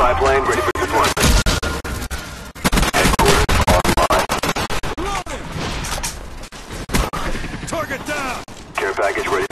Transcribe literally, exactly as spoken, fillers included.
Spy plane ready for deployment. Headquarters online. Target down! Care package ready.